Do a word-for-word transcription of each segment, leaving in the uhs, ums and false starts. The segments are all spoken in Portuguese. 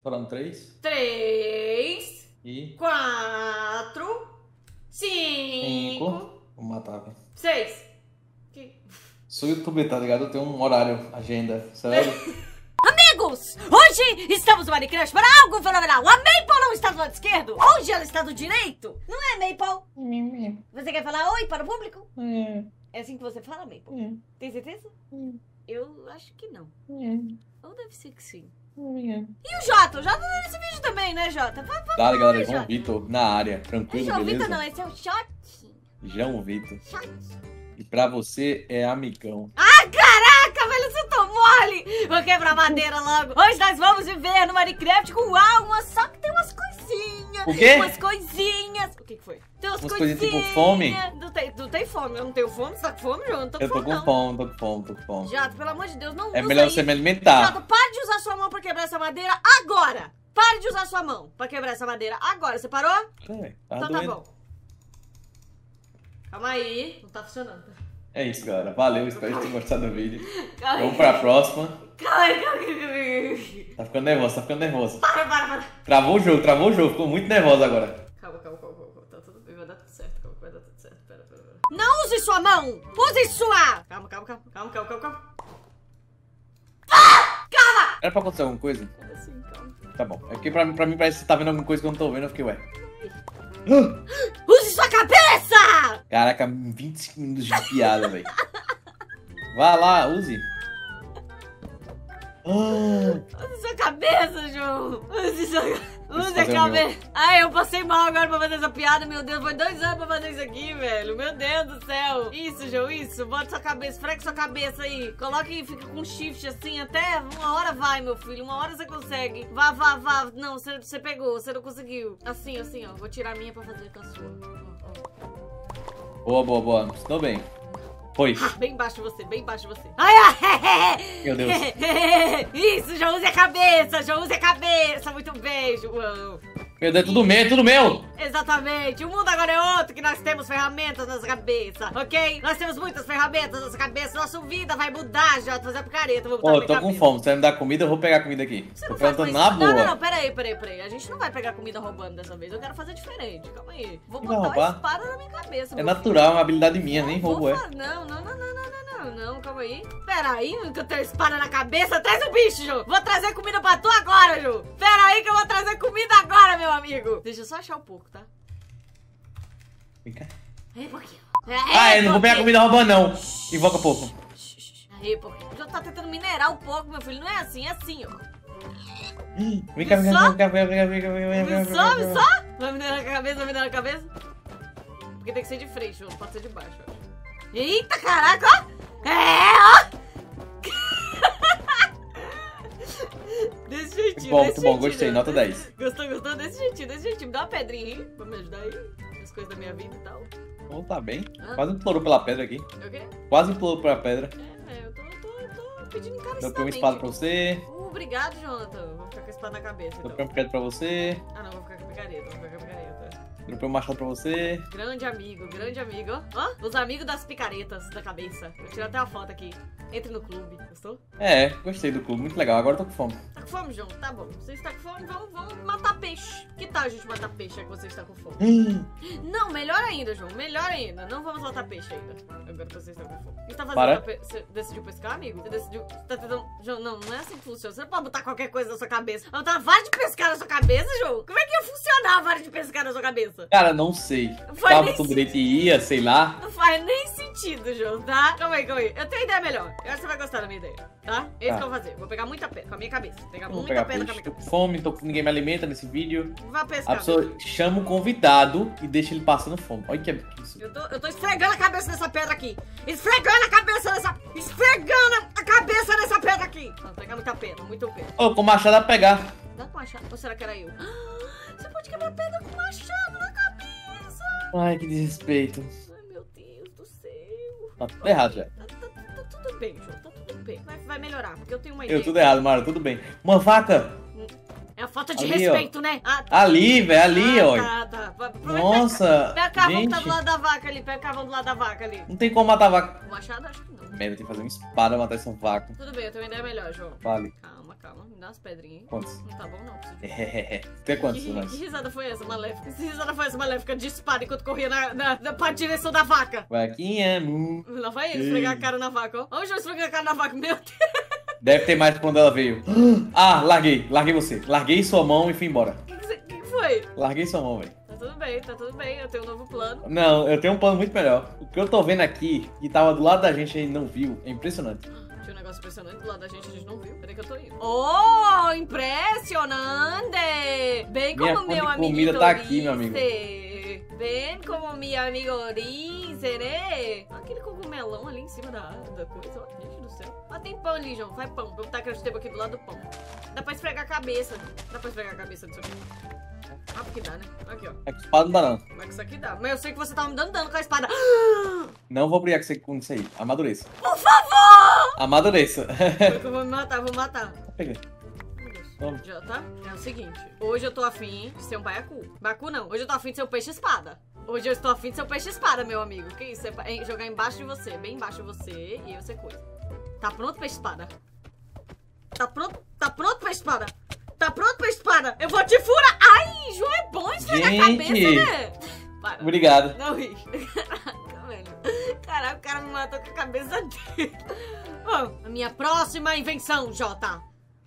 Falando três. Três. E... Quatro. Cinco. Cinco. Vou matar, velho. Seis. Que... Sou youtuber, tá ligado? Eu tenho um horário, agenda, sério. Amigos, hoje estamos no Minecraft para algo fenomenal. A Maple não está do lado esquerdo, hoje ela está do direito. Não é, Maple? Você quer falar oi para o público? É assim que você fala, Maple? Tem certeza? Eu acho que não. Ou deve ser que sim. E o Jota? O Jota tá nesse vídeo também, né, Jota? Vai, vai, Dale, galera, vai, João Jota. Vitor na área, tranquilo, João beleza? Vitor não, esse é o Shotinho. João Vitor. Shotinho. E pra você é amigão. Ah, caraca, velho, você tá mole! Vou quebrar madeira logo. Hoje nós vamos viver no Minecraft com alma, só que tem umas coisinhas. O quê? Umas coisinhas. O que que foi? Tem umas, Umas coisinhas. coisinhas tipo fome? Não tem, não tem fome, eu não tenho fome. Você tá com fome, João? Não tô com Eu tô fome, com não. fome, tô com fome, tô com fome. Jota, pelo amor de Deus, não É usa melhor aí. você me alimentar. Jota, para de usar sua mão pra quebrar essa madeira agora. Pare de usar sua mão pra quebrar essa madeira agora. Você parou? É, tá Então tá doendo. bom. Calma aí. Não tá funcionando. É isso, galera. Valeu, espero que tenham gostado do vídeo. Calma aí. Vamos pra próxima. Calma aí, calma aí, calma aí. Tá ficando nervosa, tá ficando nervosa. Para, para, para. Travou o jogo, travou o jogo. Ficou muito nervosa agora. Calma, calma, calma, calma. Tá tudo bem, vai dar tudo certo. Calma, vai dar tudo certo. Pera, pera, pera. Não use sua mão! Use sua! Calma, calma, calma, calma, calma, calma, calma. Ah! Calma! Era pra acontecer alguma coisa? Era assim, calma. Tá bom. É porque pra, pra mim parece que você tá vendo alguma coisa que eu não tô vendo. Eu fiquei, ué. Use sua cabeça! Caraca, vinte segundos de piada, velho. Vá lá, use. Ah, Use sua cabeça, João! Use sua Use a fazer o cabeça! Ai, eu passei mal agora pra fazer essa piada, meu Deus, foi dois anos pra fazer isso aqui, velho. Meu Deus do céu! Isso, João, isso, bota sua cabeça, fregue sua cabeça aí. Coloque e fica com shift assim, até uma hora vai, meu filho, uma hora você consegue. Vá, vá, vá. Não, você, você pegou, você não conseguiu. Assim, assim, ó, vou tirar a minha pra fazer com a sua. Ó, ó. boa, boa, boa. Estou bem. Foi. Ah, bem baixo você, bem baixo você. Ai, ai, Meu Deus. Isso, já use a cabeça, já use a cabeça. Muito bem, João. Meu Deus, é tudo meu, é tudo meu. Exatamente, o mundo agora é outro, que nós temos ferramentas na nossa cabeça, ok? Nós temos muitas ferramentas na nossa cabeça, nossa vida vai mudar, Jota, fazer a picareta, vou botar Ó, na eu tô minha com cabeça. fome. Você vai me dar comida, eu vou pegar comida aqui. Você Tô não faz perguntando mais na isso. Não, boa. não, não, peraí, peraí, peraí. A gente não vai pegar comida roubando dessa vez, eu quero fazer diferente, calma aí. Vou Não vai botar roubar? uma espada na minha cabeça. É meu natural, é uma habilidade minha, filho. nem Não roubo vou é. fa- Não, não, não, não, não, não, não, não, calma aí. Peraí, que eu tenho espada na cabeça, traz o bicho, Ju. Vou trazer comida pra tu agora, Ju. Peraí que eu vou trazer comida agora, meu amigo. Deixa eu só achar um pouco, tá? Vem cá. Aí, pouquinho. Ah, eu não vou pegar comida roubando, não. Invoca pouco. Aí, pouquinho. Já tá tentando minerar um pouco, meu filho. Não é assim, é assim, ó. Vem cá, vem cá, Só? vem cá, vem cá, vem cá, vem cá, vem cá, vem cá, Só, vem cá. só? Vai minerar a cabeça, vai minerar a cabeça? Porque tem que ser de frente, não pode ser de baixo, ó. Eita, caraca, ó. É, ó. Desse jeitinho, Bom, desse muito bom, jeitinho, gostei, né? nota dez. Gostou, gostou? Desse jeitinho, desse jeitinho. Me dá uma pedrinha aí pra me ajudar aí. As coisas da minha vida e tal. Bom, tá bem. Hã? Quase implorou pela pedra aqui. É o quê? Quase implorou pela pedra. É, eu tô, tô, tô pedindo Deu pra uma encarecidamente. espada pra você. Uh, obrigado, Jonathan. Vou ficar com a espada na cabeça, Deu então. pra um picareta pra você. Ah, não, vou ficar com a picareta, vou ficar com a picareta. Deu pra um machado pra você. Grande amigo, grande amigo, ó. Ó, os amigos das picaretas da cabeça. Vou tirar até a foto aqui. Entre no clube, gostou? É, gostei do clube, muito legal. Agora eu tô com fome. Tá com fome, João? Tá bom. Você está com fome? Vamos, vamos matar peixe. Que tal a gente matar peixe já que você está com fome? Hum, Não, melhor ainda, João. Melhor ainda. Não vamos matar peixe ainda. Agora que você está com fome. O que você tá fazendo? Para. pra pe- Você decidiu pescar, amigo? Você decidiu... Você tá tentando... João, não, não é assim que funciona. Você não pode botar qualquer coisa na sua cabeça. Vai botar uma vara de pescar na sua cabeça, João? Como é que ia funcionar a vara de pescar na sua cabeça? Cara, não sei. Faz Tava nem tudo direito e ia, sei lá. Não faz nem sentido, João, tá? Calma aí, calma aí. Eu tenho ideia melhor. Eu acho que você vai gostar da minha ideia, tá? É isso Tá. que eu vou fazer. Vou pegar muita pedra com a minha cabeça. Pegar Eu vou muita pegar pedra com a peixe. minha Tô com cabeça. fome, tô, ninguém me alimenta nesse vídeo. Vá A pescar. pessoa chama o convidado e deixa ele passando fome. Olha que que isso. Eu tô, eu tô esfregando a cabeça nessa pedra aqui. Esfregando a cabeça nessa... Esfregando a cabeça nessa pedra aqui. Não, pegar muita pedra, muito pedra. Ô, com machado dá pra pegar. Dá com machado? Ou será que era eu? Ah, você pode quebrar pedra com machado na cabeça. Ai, que desrespeito. Ai, meu Deus do céu. Tá tudo errado já. Tá, tá, tá, tá tudo bem, João. Tá tudo bem. Vai, vai melhorar, porque eu tenho uma ideia. Eu, tudo errado, Mara, tudo bem. Uma vaca. É a falta de Ali, respeito, ó. né? Ah, tá. Ali, velho, ali, ah, ó. Tá, tá. Aproveita, Nossa, pega a carvão que tá gente. do lado da vaca ali. Pega a carvão do lado da vaca ali. Não tem como matar a vaca. O machado, acho que não. Merda, tem que fazer uma espada pra matar essa vaca. Tudo bem, eu tenho uma ideia melhor, João. Vale. Calma, calma. Me dá umas pedrinhas, hein? Quantos? Não tá bom, não. Preciso de... É, tem quantos, Que, nós? que risada foi essa, maléfica? Que risada foi essa, maléfica, de espada enquanto corria na, na, na, pra direção da vaca? Vaquinha, mu. Lá vai ele esfregar a cara na vaca, ó. Onde eu esfreguei a cara na vaca? Meu Deus. Deve ter mais quando ela veio. Ah, larguei. Larguei você. Larguei sua mão e fui embora. O que, que, você- que que foi? Larguei sua mão, velho. Tá tudo bem, tá tudo bem. Eu tenho um novo plano. Não, eu tenho um plano muito melhor. O que eu tô vendo aqui, que tava do lado da gente e a gente não viu, é impressionante. Tinha um negócio impressionante do lado da gente, a gente não viu. Peraí que eu tô indo. Oh, impressionante! Bem Minha como fonte meu de amigo comida tá aqui, meu amigo. Bem como meu amigo Orize, né? Aquele cogumelão ali em cima da, da coisa, ó. Gente do céu. Ah, tem pão ali, João. Faz pão. Vou botar aquele tempo aqui do lado do pão. Dá pra esfregar a cabeça. Dá pra esfregar a cabeça disso aqui. Ah, porque dá, né? Aqui, ó. É que espada não dá, não. Como é que isso aqui dá? Mas eu sei que você tava me dando dano com a espada. Não vou brigar com você com isso aí. Amadureça. Por favor! Amadureça. Foi que eu vou me matar, vou matar. Peguei. Meu Deus. Toma. Já tá? É o seguinte, hoje eu tô afim de ser um baiacu. Baiacu não, hoje eu tô afim de ser um peixe-espada. Hoje eu estou afim de ser um peixe-espada, meu amigo. Que isso? É jogar embaixo de você, bem embaixo de você, e aí você coisa. Tá pronto, peixe-espada? Tá pronto? Tá pronto, peixe-espada? Tá pronto, peixe-espada? Eu vou te furar! Ai, João, é bom esfregar a cabeça, Gente. né? Para. Obrigado. Não ri. Caraca, velho. Caraca, o cara me matou com a cabeça dele. Bom, a minha próxima invenção, Jota.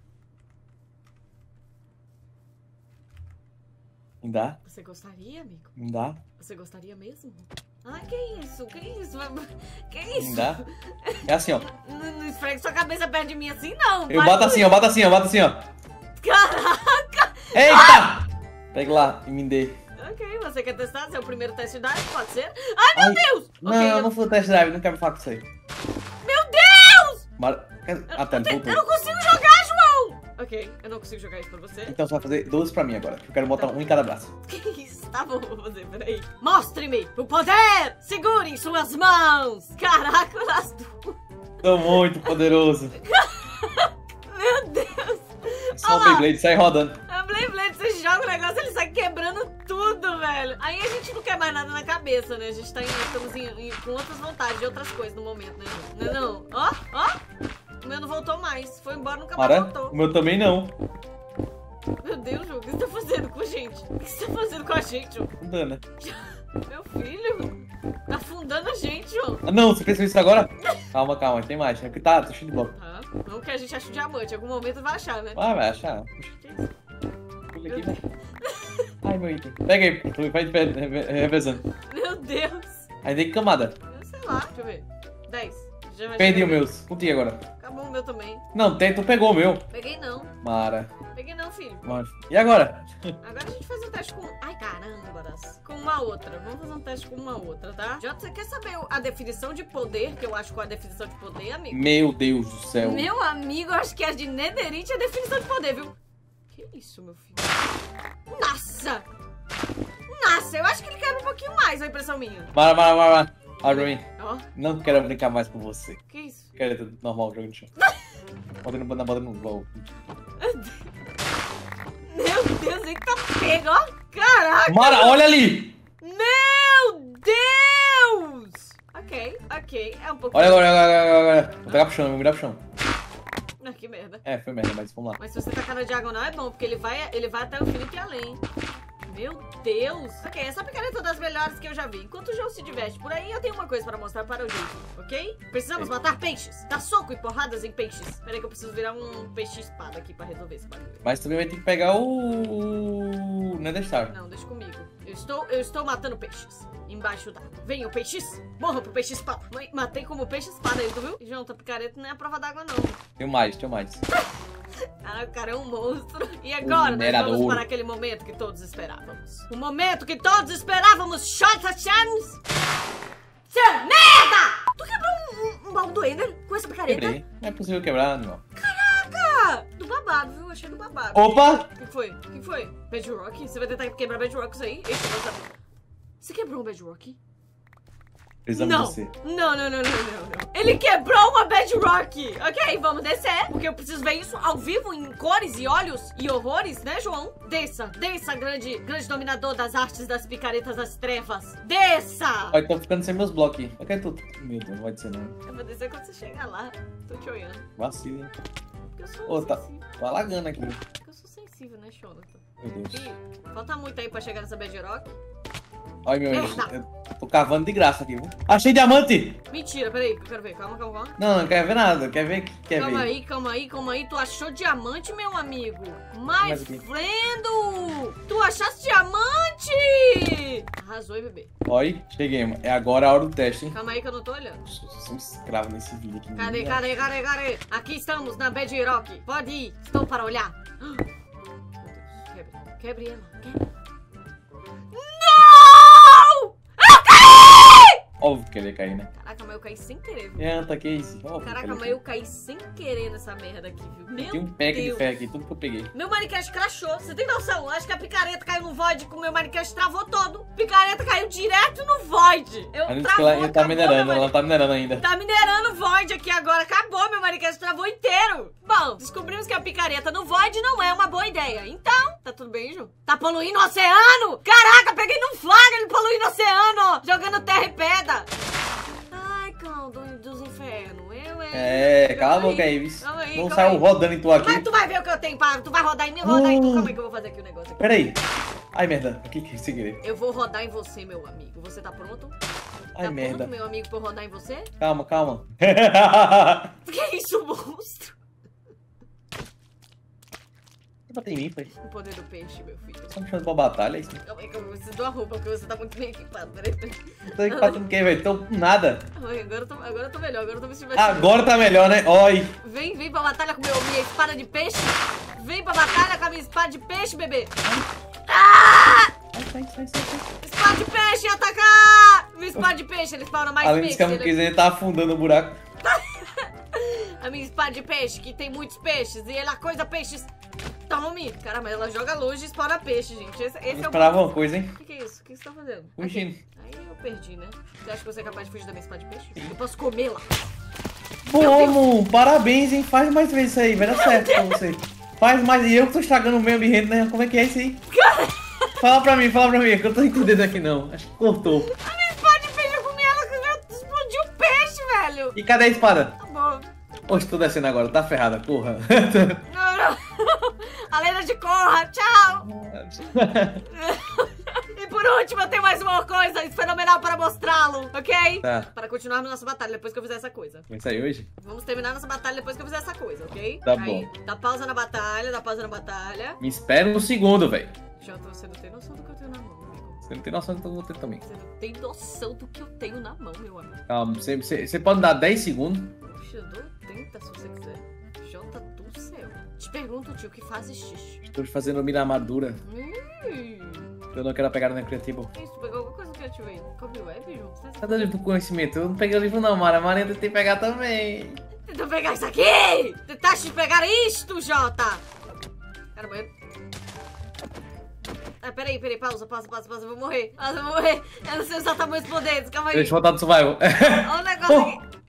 Me dá? Você gostaria, amigo? Me dá? Você gostaria mesmo? Ai, que isso? Que isso? Que Me isso? dá? É assim, ó. Não, não esfregue sua cabeça perto de mim assim, não. Eu Para boto com assim, eu boto assim, eu boto assim, ó. isso. Caraca! Eita! Pegue lá e me dê. Ok, você quer testar seu primeiro teste drive? Pode ser? Ai, meu Ai, Deus! Não, Ok, eu eu- não fui o test drive, não quero falar com isso aí. Meu Deus! Mara... Ah, tá, eu, te- voltou. eu não consigo jogar, João! Ok, eu não consigo jogar isso pra você. Então você vai fazer doze pra mim agora. Eu quero botar um em cada braço. Que isso? Tá bom, vou fazer, peraí. Mostre-me o poder! Segure em suas mãos! Caraca, as duas. Tô muito poderoso. Meu Deus! Só o Olha lá. Beyblade sai rodando. A Beyblade, você joga o negócio, ele sai quebrando tudo, velho. Aí a gente não quer mais nada na cabeça, né? A gente tá em, estamos em, em- com outras vontades de outras coisas no momento, né? Não é não? Ó, ó. O meu não voltou mais. Foi embora, nunca mais Mara, voltou. o meu também não. Meu Deus, Ju, o que você tá fazendo com a gente? O que você tá fazendo com a gente, Ju? Dana. Meu filho, tá afundando a gente, João. Ah, não, você pensou isso agora? Calma, calma, tem mais. É que tá, tô cheio de bloco. Tá? Não que a gente ache o diamante, em algum momento vai achar, né? Ah, vai achar. Que isso? Pula aqui, vai. Ai, meu item. Pega aí, tu vai de pé, reve- revezando. Meu Deus. Aí tem camada. Eu sei lá, deixa eu ver. dez. Já vai Perdi chegar. o meus. Contigo agora. Acabou o meu também. Não, tem, tu pegou o meu. Peguei não. Mara. Peguei não, filho. Mano. E agora? Agora a gente faz um teste com... Ai, caramba. Com uma outra. Vamos fazer um teste com uma outra, tá? Jota, você quer saber a definição de poder? Que eu acho que é a definição de poder, amigo? Meu Deus do céu. Meu amigo, eu acho que a de Netherite é a definição de poder, viu? Que isso, meu filho? Nossa! Nossa, eu acho que ele quebra um pouquinho mais, a impressão minha. Mara, Mara, Mara, Mara. Olha pra mim. Ó, Não quero brincar mais com você. que isso? Quero ter normal jogando no chão. Bota no, na bota no gol. Meu Deus, ele tá pego, ó. Caraca! Mara, olha ali! Meu Deus! Ok, ok, é um pouco... Olha agora, olha agora, olha agora. Vou pegar pro chão, vou virar pro chão. Ah, que merda. É, foi merda, mas vamos lá. Mas se você tacar na diagonal é bom, porque ele vai, ele vai até o infinito e além. Meu Deus! Ok, essa picareta é das melhores que eu já vi. Enquanto o João se diverte por aí, eu tenho uma coisa para mostrar para o João, ok? Precisamos matar peixes. Dar soco e porradas em peixes. Peraí que eu preciso virar um peixe-espada aqui para resolver esse bagulho. Mas também vai ter que pegar o... Nether Star. Não, deixa comigo. Eu estou, eu estou matando peixes. Embaixo d'água. Venham, peixes! Morram pro peixe-espada. Mãe, matei como peixe-espada aí, tu viu? João, tua picareta não é a prova d'água, não. Tem mais, tem mais. Ah, o cara é um monstro. E agora nós minerador. vamos para aquele momento que todos esperávamos. O momento que todos esperávamos, Shota Chance! Seu merda! Tu quebrou um, um, um baú do Ender com essa picareta? Quebrei. Não é possível quebrar, não. Caraca! Do babado, viu? Achei do babado. Opa! O que foi? O que foi? Bedrock? Você vai tentar quebrar Bedrock isso aí? Eita, nossa. Você quebrou um Bedrock? Precisamos Não. descer. Não, não, não, não, não, não. Ele quebrou uma bedrock. Ok, vamos descer. Porque eu preciso ver isso ao vivo, em cores e olhos e horrores, né, João? Desça, desça, grande, grande dominador das artes das picaretas das trevas. Desça! Olha, tô ficando sem meus blocos aqui. Eu quero tudo. Meu Deus, não vai descer não. Eu vou descer quando você chegar lá. Tô te olhando. Vacilo, hein? Porque eu sou Ô, tá, sensível. tá lagando aqui. Porque eu sou sensível, né, Jonathan? Meu Deus. Ih, falta muito aí pra chegar nessa bedrock. Olha, meu Merda. anjo. Eu tô cavando de graça aqui, viu? Achei diamante! Mentira, peraí, que eu quero ver. Calma, calma, calma. Não, não quer ver nada. Quer ver? Quer Calma ver? aí, calma aí, calma aí. Tu achou diamante, meu amigo? My Mais aqui. friend! Tu achaste diamante! Arrasou, hein, bebê? Olha, cheguei. É agora a hora do teste, hein? Calma aí que eu não tô olhando. Eu sou um escravo nesse vídeo aqui. Cadê, cadê, cadê, cadê? Aqui estamos na bedrock. Pode ir. Estou para olhar. Meu Deus, quebre. Quebre ela. Quebre. Não! Eu caí! Óbvio que ele ia cair, né? Caraca, mas eu caí sem querer, viu? Eita, que isso? Óbvio que Caraca, ele mas ia eu caí sem querer nessa merda aqui, viu? Meu Tem um pack de Deus. ferro aqui, tudo que eu peguei. Meu Minecraft crashou, você tem noção? Acho que a picareta caiu no void com o meu Minecraft travou todo. Picareta caiu direto no void. Eu Ela disse que travou, ela ainda tá acabou minerando, meu ela não tá minerando ainda. Tá minerando o void aqui agora. Acabou, meu Minecraft travou inteiro. Bom, descobrimos que a picareta no void não é uma boa ideia. Então, tá tudo bem, Ju? Tá poluindo o oceano? Caraca, peguei num flagra ele poluindo o oceano, ó. Jogando terra e pedra. Ai, cão do, dos infernos. Eu, hein? É, cala a Calma boca aí, viu? Calma aí, Não calma saiu aí. rodando em tu aqui. Mas tu vai ver o que eu tenho, para. Tu vai rodar em mim, rodar em tu. Uh. Calma aí que eu vou fazer aqui o negócio aqui. Pera aí. Ai, merda. O que que é sem querer? Eu vou rodar em você, meu amigo. Você tá pronto? Ai, tá merda. pronto, meu amigo, pra eu rodar em você? Calma, calma. Que é isso, monstro? Bota em mim, foi. O poder do peixe, meu filho. Tá me chamando pra batalha, é isso? Calma aí que eu preciso de uma roupa, porque você tá muito bem equipado. Peraí, peraí. Não tô equipado com quem, velho? Tô com nada. Ai, agora, eu tô, agora eu tô melhor, agora eu tô me sentindo. Agora tá melhor, né? Oi. Vem, vem pra batalha com meu, minha espada de peixe. Vem pra batalha com a minha espada de peixe, bebê. Ah! Sai, sai, sai, sai. Espada de peixe, atacar! Minha espada de peixe, ele spawna mais Além peixe. disso que a ele- Muquisa tá afundando o buraco. A minha espada de peixe, que tem muitos peixes, e ela coisa peixes. Tome! Caramba, ela joga longe e spawna peixe, gente. Esse, esse Eu é o. esperava uma coisa, hein? O que, que é isso? O que você tá fazendo? Fugindo. Aqui. Aí eu perdi, né? Você acha que você é capaz de fugir da minha espada de peixe? Eu posso comê-la. Como? Parabéns, hein? Faz mais vezes isso aí, vai dar certo pra você. Faz mais. E eu que tô estragando o meio ambiente, né? Como é que é isso aí? Fala pra mim, fala pra mim, que eu tô entendendo aqui não. Acho que cortou. A minha espada de peixe, eu comi ela que eu explodiu o peixe, velho. E cadê a espada? Tá bom. Oxe, tô descendo agora, tá ferrada, porra. Não, não. A lenda de corra, tchau. E por último, eu tenho mais uma coisa fenomenal para mostrá-lo, ok? Tá. Para continuarmos nossa batalha depois que eu fizer essa coisa. Vai sair hoje? Vamos terminar nossa batalha depois que eu fizer essa coisa, ok? Tá Aí, bom. Dá pausa na batalha, dá pausa na batalha. Me espera um segundo, velho. Jota, você não tem noção do que eu tenho na mão, amigo. Você não tem noção do que eu vou ter também. Você não tem noção do que eu tenho na mão, meu amigo. Calma, você, você, você pode dar dez segundos? Puxa, eu dou trinta se você quiser. Jota do céu. Te pergunto, tio, o que fazes xixi? Estou fazendo mira armadura. Hum. Eu não quero pegar no criativo. Isso, tu pegou alguma coisa criativa aí? Copy web, Ju? Você Cadê o livro do conhecimento? Eu não peguei o livro não, Mara. A Maria tem que pegar também. tentou pegar isso aqui! Tentaste pegar isto, Jota! Caramba, eu... Ah, peraí, peraí, pausa, pausa, pausa, pausa, eu vou morrer. Pausa, eu vou morrer. Eu não sei usar tamanhos poderes, calma aí. Deixa eu voltar do survival. Olha o negócio Oh. aqui.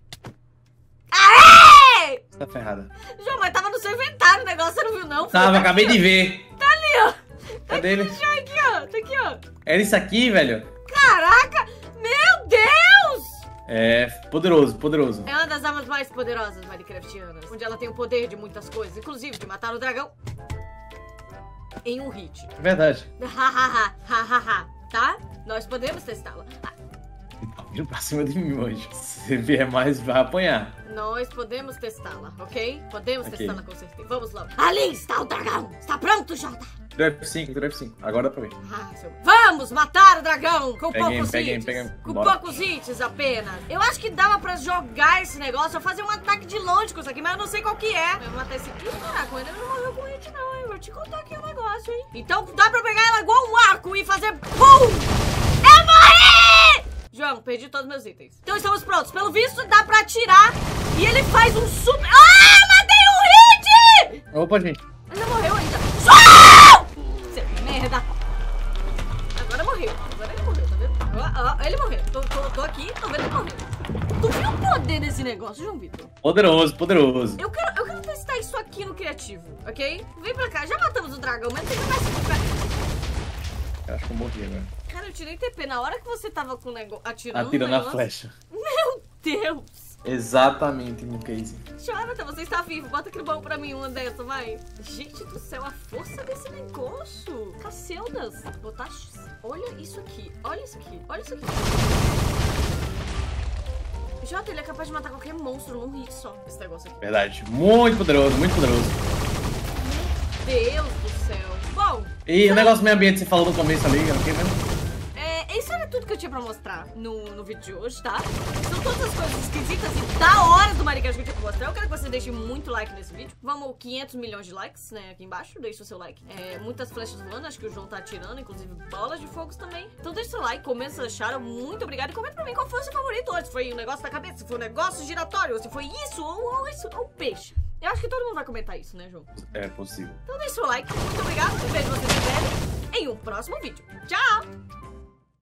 Aê! Você tá ferrada. João, mas tava no seu inventário o negócio, você não viu não? Tava, Tá acabei aqui, de ver. ó. Tá ali, ó. Cadê ele? Já aqui, ó. Tá aqui, ó. Era isso aqui, velho? Caraca! Meu Deus! É, poderoso, poderoso. É uma das armas mais poderosas minecraftianas, onde ela tem o poder de muitas coisas, inclusive de matar o dragão em um hit. Verdade. Hahaha, hahaha, tá? Nós podemos testá-la. Ah, Tá vindo pra cima de mim hoje. Se vier mais, vai apanhar. nós podemos testá-la, ok? Podemos Ok. testá-la com certeza. Vamos logo. Ali está o dragão! Está pronto, Jota? F cinco, F cinco. Agora dá pra ver. Ah, seu- Vamos matar o dragão com Peguei, poucos peguei, hits. peguei. Com Bora. poucos hits apenas. Eu acho que dava pra jogar esse negócio, eu fazer um ataque de longe com isso aqui, mas eu não sei qual que é. Eu vou matar esse aqui. Caraca, ele não morreu com hit não, hein? Vou te contar aqui um negócio, hein? Então dá pra pegar ela igual um arco e fazer pum! Eu morri! João, perdi todos os meus itens. Então estamos prontos. Pelo visto, dá pra atirar e ele faz um super... Ah, matei um hit! Opa, gente. Ele não morreu ainda. João! Você merda. Agora morreu. Agora ele morreu, tá vendo? Ó, ó, ele morreu. Tô, tô, tô aqui, tô vendo ele esse negócio, João Vitor? Poderoso, poderoso. Eu quero, eu quero testar isso aqui no criativo, ok? Vem pra cá, já matamos o dragão, mas não tem mais pra... Eu acho que eu morri agora. Cara, eu tirei T P na hora que você tava com o negócio atirando. Atirando negócio... a flecha. Meu Deus! Exatamente, no case. Jonathan, você está vivo. Bota aqui no baú pra mim uma dessa, vai. Gente do céu, a força desse negócio. Cacildas, botaste... Olha isso aqui, olha isso aqui, olha isso aqui. Jota, ele é capaz de matar qualquer monstro num hit só, esse negócio aqui. Verdade. Muito poderoso, muito poderoso. Meu Deus do céu. Bom... E sabe... o negócio do meio ambiente que você falou no começo ali, o que mesmo? Isso era tudo que eu tinha pra mostrar no, no vídeo de hoje, tá? São todas as coisas esquisitas e da hora do Minecraft que eu tinha pra mostrar. Eu quero que você deixe muito like nesse vídeo. Vamos, quinhentos milhões de likes, né, aqui embaixo. Deixa o seu like. É, muitas flechas voando, acho que o João tá atirando, inclusive bolas de fogo também. Então deixa o seu like, comenta se acharam. Muito obrigado. E comenta pra mim qual foi o seu favorito hoje. Se foi um negócio da cabeça, se foi um negócio giratório, ou se foi isso ou, ou isso, ou peixe. Eu acho que todo mundo vai comentar isso, né, João? É possível. Então deixa o seu like. Muito obrigado. Eu vejo vocês em breve em um próximo vídeo. Tchau!